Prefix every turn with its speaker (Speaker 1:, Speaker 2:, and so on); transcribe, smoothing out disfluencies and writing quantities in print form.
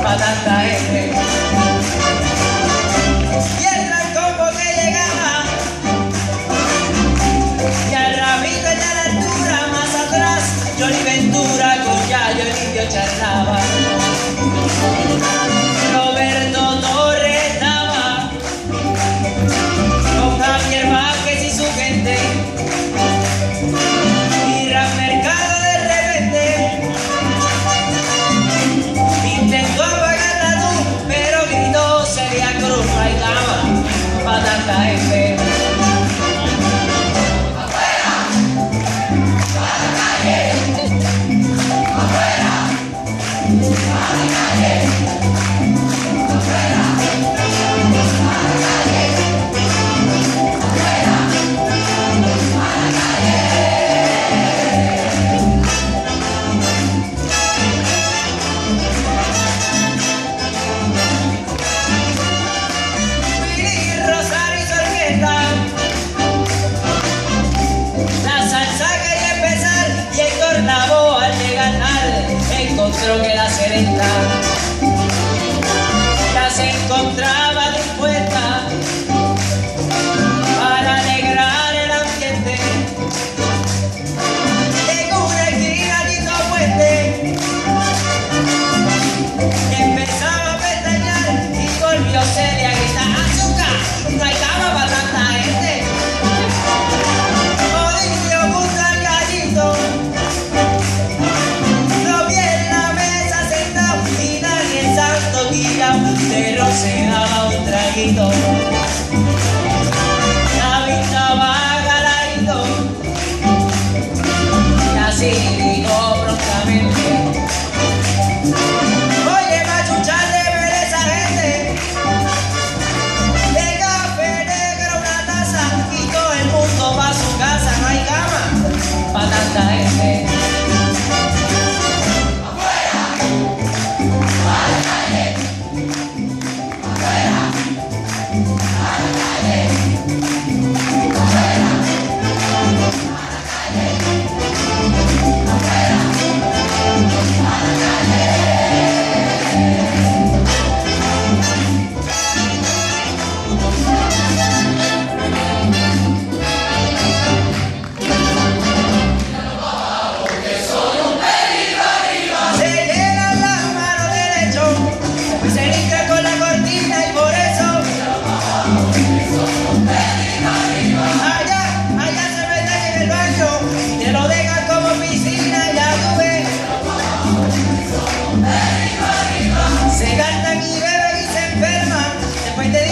Speaker 1: pa' tanta gente. Y el trancón porque llegaba, y al ramito y a la altura, más atrás, Johnny Ventura con Yayo el indio charlaba. Roberto Torres estaba con Javier Vázquez y su gente, y Ram Mercado de repente intentó apagar la luz, pero gritó Celia Cruz, no hay cama pa' tanta gente. Encontró que la serenta ya se encontraba dispuesta para alegrar el ambiente. En una esquina Tito Puente empezaba a pestañear y volvió Celia a gritar: ¡azúcar! ¡No hay cama para tanta gente! Odilio gusta el gallito, pero se daba un traguito. La vista va galadito, y así dijo prontamente: oye, machuchar de ver esa gente, de café negro una taza, y todo el mundo va a su casa. No hay cama para tanta gente. Se gastan y beben y se enferman, después te